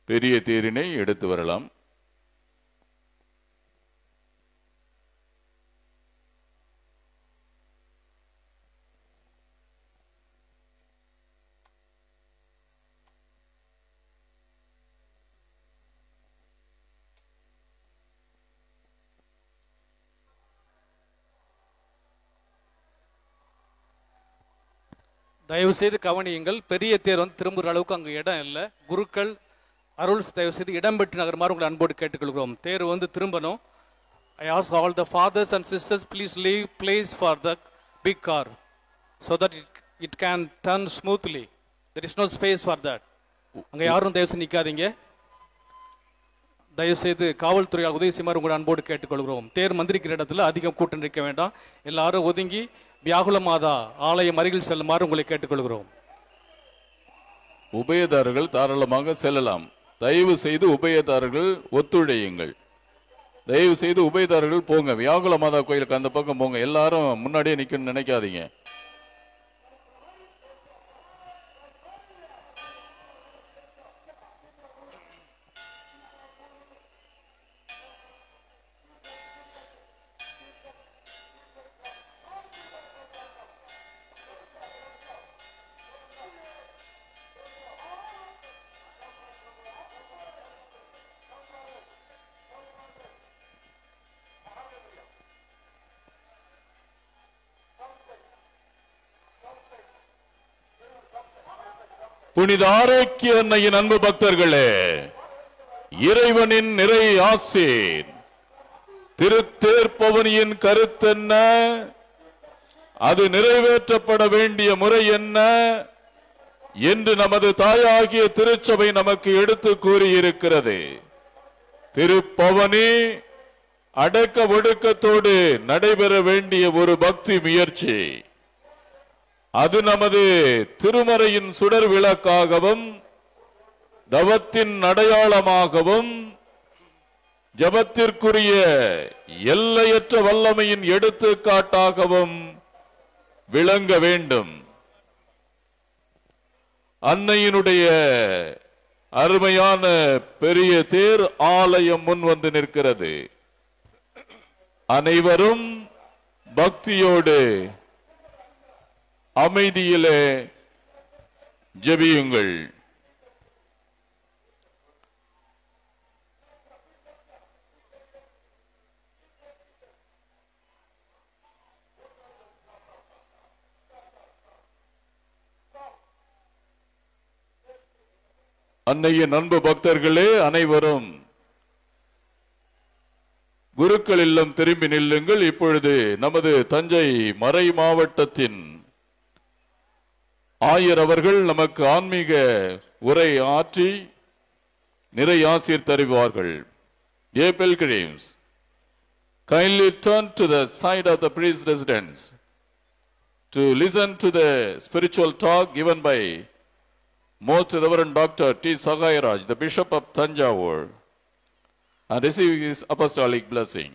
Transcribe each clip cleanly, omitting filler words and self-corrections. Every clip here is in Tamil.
பெரிய தேரினை எடுத்து வரலாம். தயவு செய்து கவனியுங்கள். பெரிய தேர் திரும்புகிற அளவுக்கு அங்கே இடம் இல்லை. குருக்கள் அருள் தயவு செய்து இடம் பெற்று நகருமாறு உங்களை அன்போடு கேட்டுக்கொள்கிறோம். தேர் திரும்பணும். I ask all the fathers and sisters, please leave place for the big car so that it can turn smoothly. There is no space for that. அங்கே யாரும் தயவு செய்து நிற்காதீங்க. தயவு செய்து காவல்துறையால் உதவி செய்யுமாறு உங்களை அன்போடு கேட்டுக்கொள்கிறோம். தேர் மந்திரிக்கிற இடத்துல அதிகம் கூட்டம் நிற்க வேண்டாம். எல்லாரும் ஒதுங்கி வியாகுல மாதா ஆலயம் அருகில் செல்லுமாறு உங்களை கேட்டுக்கொள்கிறோம். உபயதாரர்கள் தாராளமாக செல்லலாம். தயவு செய்து உபயதாரர்கள் ஒத்துழையுங்கள். தயவு செய்து உபயதாரர்கள் போங்க. வியாகுல மாதா கோயிலுக்கு அந்த பக்கம் போங்க. எல்லாரும் முன்னாடியே நிக்கணும்னு நினைக்காதீங்க. புனித ஆரோக்கிய அன்னையின் அன்பு பக்தர்களே, இறைவனின் நிறை ஆசீர் திருத்தேர் பவனியின் கருத்தென்ன, அது நிறைவேற்றப்பட வேண்டிய முறை என்ன என்று நமது தாயாகிய திருச்சபை நமக்கு எடுத்து கூறியிருக்கிறது. திருப்பவனி அடக்க ஒடுக்கத்தோடு நடைபெற வேண்டிய ஒரு பக்தி முயற்சி. அது நமது திருமறையின் சுடர் விளக்காகவும் தவத்தின் அடையாளமாகவும் ஜபத்திற்குரிய எல்லையற்ற வல்லமையின் எடுத்துக்காட்டாகவும் விளங்க வேண்டும். அன்னையினுடைய அருமையான பெரிய தேர் ஆலயம் முன் வந்து நிற்கிறது. அனைவரும் பக்தியோடு அமைதியிலே ஜெபியுங்கள். அன்னையின் அன்பு பக்தர்களே, அனைவரும் குருக்கள் இல்லம் திரும்பி நில்லுங்கள். இப்பொழுது நமது தஞ்சை மறை மாவட்டத்தின் ஆயர் அவர்கள் நமக்கு ஆன்மீக உரை ஆற்றி நிறை ஆசீர் தருவார்கள். Dear pilgrims, kindly turn to the side of the priest residence to listen to the spiritual talk given by Most Reverend Dr. T. Sagayaraj, the Bishop of Tanjavur, and receive his apostolic blessing.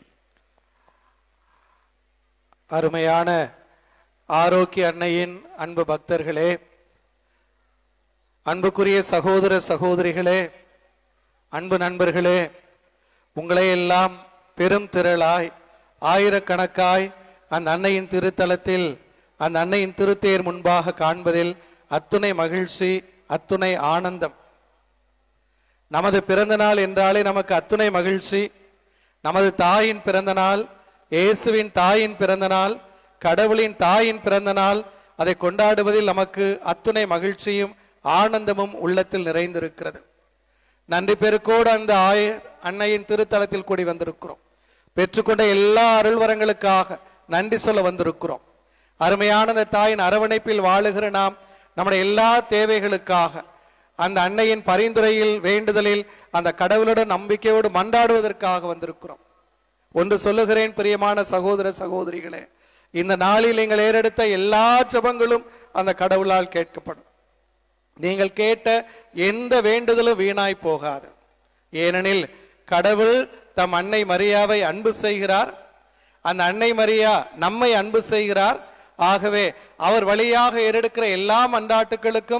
அருமையான ஆரோக்கிய அன்னையின் அன்பு பக்தர்களே, அன்புக்குரிய சகோதர சகோதரிகளே, அன்பு நண்பர்களே, உங்களை எல்லாம் பெரும் திரளாய் ஆயிரக்கணக்காய் அந்த அன்னையின் திருத்தலத்தில் அந்த அன்னையின் திருத்தேர் முன்பாக காண்பதில் அத்துணை மகிழ்ச்சி, அத்துணை ஆனந்தம். நமது பிறந்த நாள் என்றாலே நமக்கு அத்துணை மகிழ்ச்சி. நமது தாயின் பிறந்த நாள், இயேசுவின் தாயின் பிறந்த நாள், கடவுளின் தாயின் பிறந்த நாள், அதை கொண்டாடுவதில் நமக்கு அத்துணை மகிழ்ச்சியும் ஆனந்தமும் உள்ளத்தில் நிறைந்திருக்கிறது. நன்றி பெருக்கோடு அந்த அன்னையின் திருத்தலத்தில் கூடி வந்திருக்கிறோம். பெற்றுக்கொண்ட எல்லா அருள்வரங்களுக்காக நன்றி சொல்ல வந்திருக்கிறோம். அருமையான அந்த தாயின் அரவணைப்பில் வாழுகிற நாம் நம்முடைய எல்லா தேவைகளுக்காக அந்த அன்னையின் பரிந்துரையில் வேண்டுதலில் அந்த கடவுளுடன் நம்பிக்கையோடு மன்றாடுவதற்காக வந்திருக்கிறோம். ஒன்று சொல்லுகிறேன் பிரியமான சகோதர சகோதரிகளே, இந்த நாளில் நீங்கள் ஏறெடுத்த எல்லா ஜெபங்களும் அந்த கடவுளால் கேட்கப்படும். நீங்கள் கேட்ட எந்த வேண்டுதலும் வீணாய் போகாது. ஏனெனில் கடவுள் தம் அன்னை மரியாவை அன்பு செய்கிறார். அந்த அன்னை மரியா நம்மை அன்பு செய்கிறார். ஆகவே அவர் வழியாக ஏறெடுக்கிற எல்லா மன்றாட்டுகளுக்கும்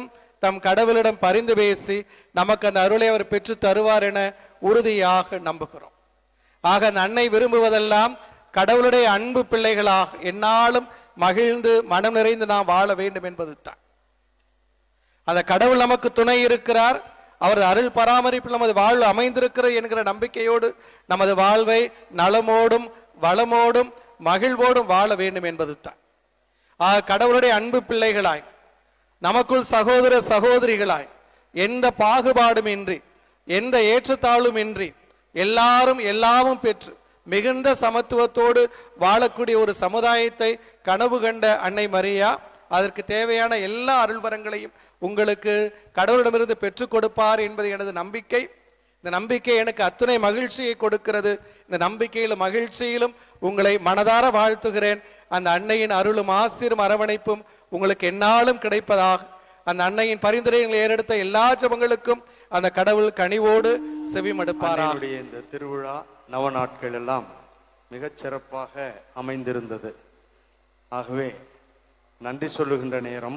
தம் கடவுளிடம் பரிந்து பேசி நமக்கு அந்த அருளை அவர் பெற்று தருவார் என உறுதியாக நம்புகிறோம். ஆக அந்த அன்னை விரும்புவதெல்லாம் கடவுளுடைய அன்பு பிள்ளைகளாக எந்நாளும் மகிழ்ந்து மனம் நிறைந்து நாம் வாழ வேண்டும் என்பது தான். அந்த கடவுள் நமக்கு துணை இருக்கிறார், அவரது அருள் பராமரிப்பில் நமது வாழ்வு அமைந்திருக்கிறது என்கிற நம்பிக்கையோடு நமது வாழ்வை நலமோடும் வளமோடும் மகிழ்வோடும் வாழ வேண்டும் என்பது தான். ஆக கடவுளுடைய அன்பு பிள்ளைகளாய், நமக்குள் சகோதர சகோதரிகளாய், எந்த பாகுபாடும் இன்றி, எந்த ஏற்றத்தாழ்வும் இன்றி, எல்லாரும் எல்லாமும் பெற்று மிகுந்த சமத்துவத்தோடு வாழக்கூடிய ஒரு சமுதாயத்தை கனவு கண்ட அன்னை மரியா அதற்கு தேவையான எல்லா அருள்வரங்களையும் உங்களுக்கு கடவுளிடமிருந்து பெற்றுக் கொடுப்பார் என்பது எனது நம்பிக்கை. இந்த நம்பிக்கை எனக்கு அத்துணை மகிழ்ச்சியை கொடுக்கிறது. இந்த நம்பிக்கையிலும் மகிழ்ச்சியிலும் உங்களை மனதார வாழ்த்துகிறேன். அந்த அன்னையின் அருளும் ஆசீரும் அரவணைப்பும் உங்களுக்கு எந்நாளும் கிடைப்பதாக, அந்த அன்னையின் பரிந்துரைகளை ஏறெடுத்த எல்லா ஜபங்களுக்கும் அந்த கடவுள் கனிவோடு செவிமடுப்பாராக. இந்த திருவிழா நவநாட்கள் எல்லாம் மிகச் சிறப்பாக அமைந்திருந்தது. ஆகவே நன்றி சொல்லுகின்ற நேரம்.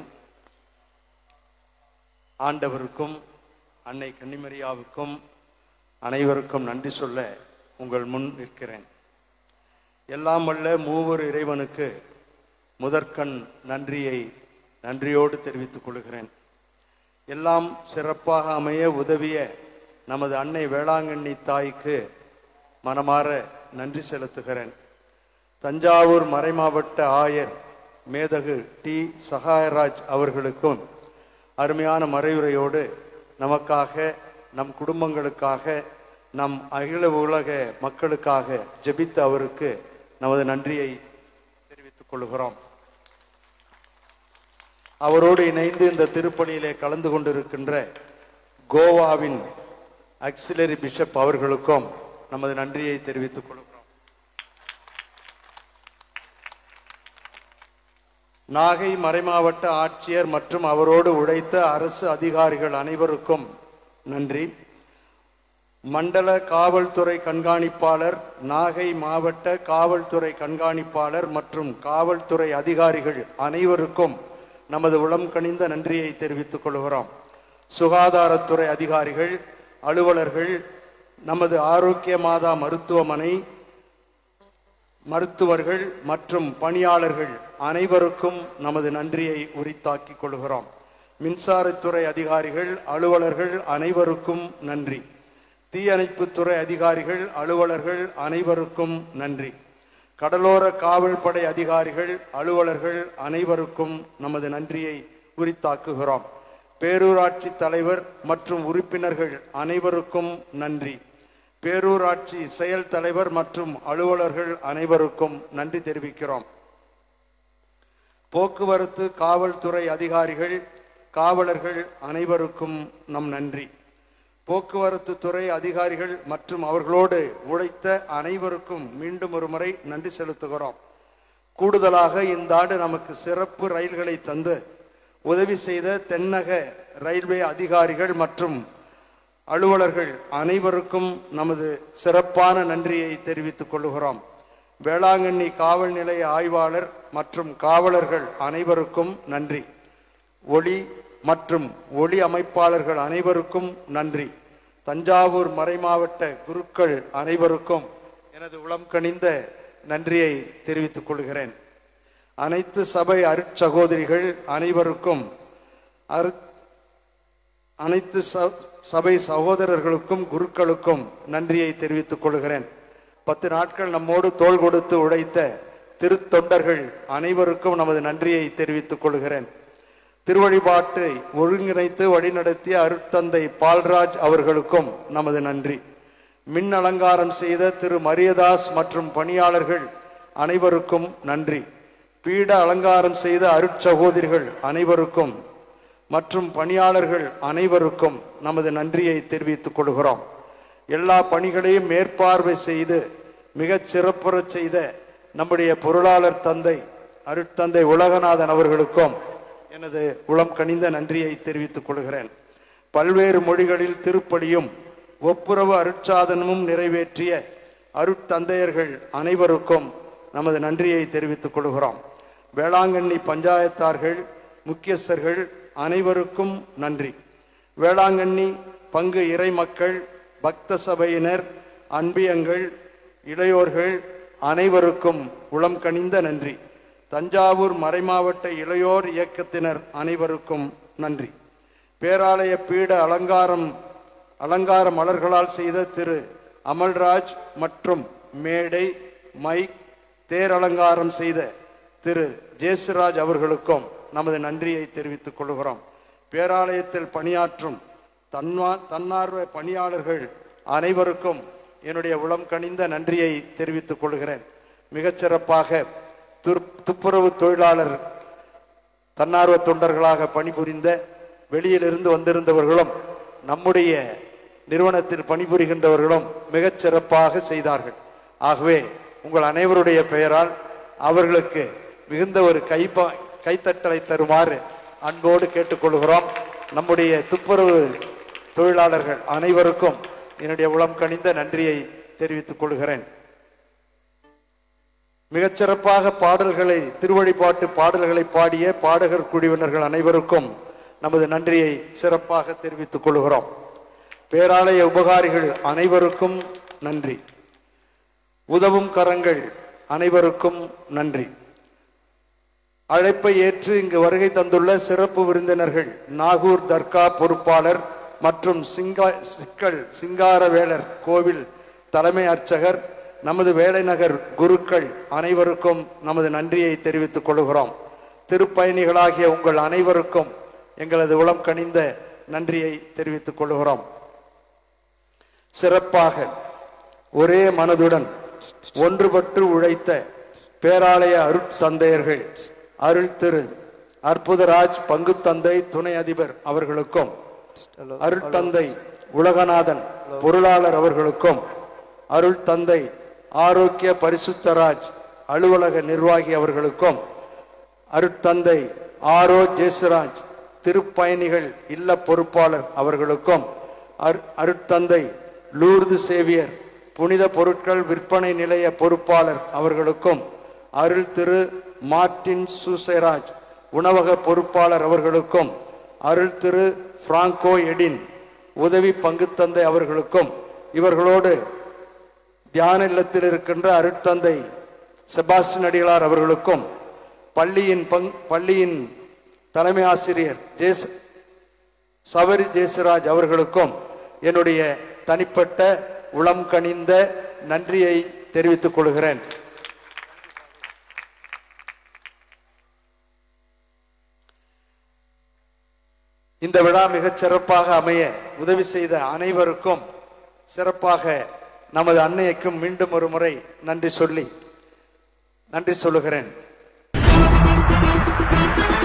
ஆண்டவருக்கும் அன்னை கன்னிமரியாவுக்கும் அனைவருக்கும் நன்றி சொல்ல உங்கள் முன் நிற்கிறேன். எல்லாம் வல்ல மூவர் இறைவனுக்கு முதற்கண் நன்றியோடு தெரிவித்துக் கொள்கிறேன். எல்லாம் சிறப்பாக அமைய உதவிய நமது அன்னை வேளாங்கண்ணி தாய்க்கு மனமாற நன்றி செலுத்துகிறேன். தஞ்சாவூர் மறைமாவட்ட ஆயர் மேதகு டி சகாயராஜ் அவர்களுக்கும் அருமையான மறைவுரையோடு நமக்காக, நம் குடும்பங்களுக்காக, நம் அகில உலக மக்களுக்காக ஜெபித்த அவருக்கு நமது நன்றியை தெரிவித்துக் கொள்கிறோம். அவரோடு இணைந்து இந்த திருப்பணியிலே கலந்து கொண்டிருக்கின்ற கோவாவின் ஆக்சிலரி பிஷப் அவர்களுக்கும் நமது நன்றியை தெரிவித்துக் கொள்கிறோம். நாகை மறைமாவட்ட ஆட்சியர் மற்றும் அவரோடு உழைத்த அரசு அதிகாரிகள் அனைவருக்கும் நன்றி. மண்டல காவல்துறை கண்காணிப்பாளர், நாகை மாவட்ட காவல்துறை கண்காணிப்பாளர் மற்றும் காவல்துறை அதிகாரிகள் அனைவருக்கும் நமது உளம் கனிந்த நன்றியை தெரிவித்துக் கொள்கிறோம். சுகாதாரத்துறை அதிகாரிகள், அலுவலர்கள், நமது ஆரோக்கிய மாதா மருத்துவமனை மருத்துவர்கள் மற்றும் பணியாளர்கள் அனைவருக்கும் நமது நன்றியை உரித்தாக்கிக் கொள்கிறோம். மின்சாரத்துறை அதிகாரிகள், அலுவலர்கள் அனைவருக்கும் நன்றி. தீயணைப்புத்துறை அதிகாரிகள், அலுவலர்கள் அனைவருக்கும் நன்றி. கடலோர காவல்படை அதிகாரிகள், அலுவலர்கள் அனைவருக்கும் நமது நன்றியை உரித்தாக்குகிறோம். பேரூராட்சி தலைவர் மற்றும் உறுப்பினர்கள் அனைவருக்கும் நன்றி. பேரூராட்சி செயல் தலைவர் மற்றும் அலுவலர்கள் அனைவருக்கும் நன்றி தெரிவிக்கிறோம். போக்குவரத்து காவல்துறை அதிகாரிகள், காவலர்கள் அனைவருக்கும் நம் நன்றி. போக்குவரத்து துறை அதிகாரிகள் மற்றும் அவர்களோடு உழைத்த அனைவருக்கும் மீண்டும் ஒரு முறை நன்றி செலுத்துகிறோம். கூடுதலாக இந்த ஆண்டு நமக்கு சிறப்பு ரயில்களை தந்து உதவி செய்த தென்னக ரயில்வே அதிகாரிகள் மற்றும் அலுவலர்கள் அனைவருக்கும் நமது சிறப்பான நன்றியை தெரிவித்துக் கொள்கிறோம். வேளாங்கண்ணி காவல் நிலைய ஆய்வாளர் மற்றும் காவலர்கள் அனைவருக்கும் நன்றி. ஒளி மற்றும் ஒளி அமைப்பாளர்கள் அனைவருக்கும் நன்றி. தஞ்சாவூர் மறைமாவட்ட குருக்கள் அனைவருக்கும் எனது உளம் கனிந்த நன்றியை தெரிவித்துக் கொள்கிறேன். அனைத்து சபை அருட்சகோதரிகள் அனைவருக்கும், அனைத்து சபை சகோதரர்களுக்கும் குருக்களுக்கும் நன்றியை தெரிவித்துக் கொள்கிறேன். 10 நாட்கள் நம்மோடு தோள் கொடுத்து உழைத்த திருத்தொண்டர்கள் அனைவருக்கும் நமது நன்றியை தெரிவித்துக் கொள்கிறேன். திருவழிபாட்டை ஒருங்கிணைத்து வழிநடத்திய அருட்தந்தை பால்ராஜ் அவர்களுக்கும் நமது நன்றி. மின் அலங்காரம் செய்த திரு மரியதாஸ் மற்றும் பணியாளர்கள் அனைவருக்கும் நன்றி. பீட அலங்காரம் செய்த அருட்சகோதரிகள் அனைவருக்கும் மற்றும் பணியாளர்கள் அனைவருக்கும் நமது நன்றியை தெரிவித்துக் கொள்கிறோம். எல்லா பணிகளையும் மேற்பார்வை செய்து மிகச் சிறப்புற செய்த நம்முடைய பொருளாளர் தந்தை அருட்தந்தை உலகநாதன் அவர்களுக்கும் எனது உளம் கனிந்த நன்றியை தெரிவித்துக் கொள்கிறேன். பல்வேறு மொழிகளில் திருப்பலியும் ஒப்புரவு அருட்சாதனமும் நிறைவேற்றிய அருட்தந்தையர்கள் அனைவருக்கும் நமது நன்றியை தெரிவித்துக் கொள்கிறோம். வேளாங்கண்ணி பஞ்சாயத்தார்கள், முக்கியஸ்தர்கள் அனைவருக்கும் நன்றி. வேளாங்கண்ணி பங்கு இறை மக்கள், பக்த சபையினர், அன்பியங்கள், இளையோர்கள் அனைவருக்கும் உளம் கனிந்த நன்றி. தஞ்சாவூர் மறைமாவட்ட இளையோர் இயக்கத்தினர் அனைவருக்கும் நன்றி. பேராலய பீட அலங்கார மலர்களால் செய்த திரு அமல்ராஜ் மற்றும் மேடை, மைக், தேர் அலங்காரம் செய்த திரு ஜேசுராஜ் அவர்களுக்கும் நமது நன்றியை தெரிவித்துக் கொள்கிறோம். பேராலயத்தில் பணியாற்றும் தன்னார்வ பணியாளர்கள் அனைவருக்கும் என்னுடைய உளம் கனிந்த நன்றியை தெரிவித்துக் கொள்கிறேன். மிகச்சிறப்பாக துப்புரவு தொழிலாளர் தன்னார்வ தொண்டர்களாக பணிபுரிந்த வெளியிலிருந்து வந்திருந்தவர்களும் நம்முடைய நிறுவனத்தில் பணிபுரிகின்றவர்களும் மிகச்சிறப்பாக செய்தார்கள். ஆகவே உங்கள் அனைவருடைய பெயரால் அவர்களுக்கு மிகுந்த ஒரு கைத்தட்டலை தருமாறு அன்போடு கேட்டுக்கொள்கிறோம். நம்முடைய துப்புரவு தொழிலாளர்கள் அனைவருக்கும் என்னுடைய உளம் கனிந்த நன்றியை தெரிவித்துக் கொள்கிறேன். மிகச்சிறப்பாக பாடல்களை, திருவழிபாட்டு பாடல்களை பாடிய பாடகர் குழுவினர்கள் அனைவருக்கும் நமது நன்றியை சிறப்பாக தெரிவித்துக் கொள்கிறோம். பேராலய உபகாரிகள் அனைவருக்கும் நன்றி. உதவும் கரங்கள் அனைவருக்கும் நன்றி. அழைப்பை ஏற்று இங்கு வருகை தந்துள்ள சிறப்பு விருந்தினர்கள், நாகூர் தர்கா பொறுப்பாளர் மற்றும் சிங்காரவேலர் கோவில் தலைமை அர்ச்சகர், நமது வேலைநகர் குருக்கள் அனைவருக்கும் நமது நன்றியை தெரிவித்துக் கொள்கிறோம். திருப்பயணிகளாகிய உங்கள் அனைவருக்கும் எங்களது உளம் கனிந்த நன்றியை தெரிவித்துக் கொள்கிறோம். சிறப்பாக ஒரே மனதுடன் ஒன்றுபட்டு உழைத்த பேராலய அருட்தந்தையர்கள், அருள் திரு அற்புதராஜ் பங்குத்தந்தை துணை அதிபர் அவர்களுக்கும், அருள் தந்தை உலகநாதன் பொருளாளர் அவர்களுக்கும், அருள் தந்தை ஆரோக்கிய பரிசுத்தராஜ் அலுவலக நிர்வாகி அவர்களுக்கும், அருட்தந்தை ஆரோ ஜேசுராஜ் திருப்பயணிகள் இல்ல பொறுப்பாளர் அவர்களுக்கும், அருட்தந்தை லூர்து சேவியர் புனித பொருட்கள் விற்பனை நிலைய பொறுப்பாளர் அவர்களுக்கும், அருள் திரு மார்டின் சூசேராஜ் உணவக பொறுப்பாளர் அவர்களுக்கும், அருள் திரு பிராங்கோ எடின் உதவி பங்குத்தந்தை அவர்களுக்கும், இவர்களோடு தியான இல்லத்தில் இருக்கின்ற அருட்தந்தை செபாஸ்டின் அடிகளார் அவர்களுக்கும், பள்ளியின் தலைமை ஆசிரியர் சவரி ஜேசுராஜ் அவர்களுக்கும் என்னுடைய தனிப்பட்ட உளம் கனிந்த நன்றியை தெரிவித்துக் கொள்கிறேன். இந்த விழா மிகச் சிறப்பாக அமைய உதவி செய்த அனைவருக்கும், சிறப்பாக நமது அன்னைக்கும் மீண்டும் ஒரு முறை நன்றி சொல்லுகிறேன்.